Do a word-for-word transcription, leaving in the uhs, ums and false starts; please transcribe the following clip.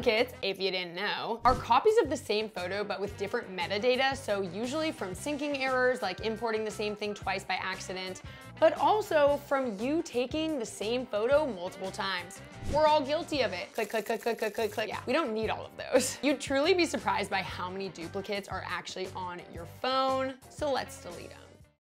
Duplicates, if you didn't know, are copies of the same photo but with different metadata, so usually from syncing errors like importing the same thing twice by accident, but also from you taking the same photo multiple times. We're all guilty of it. Click, click, click, click, click, click, click. Yeah, we don't need all of those. You'd truly be surprised by how many duplicates are actually on your phone, so let's delete them.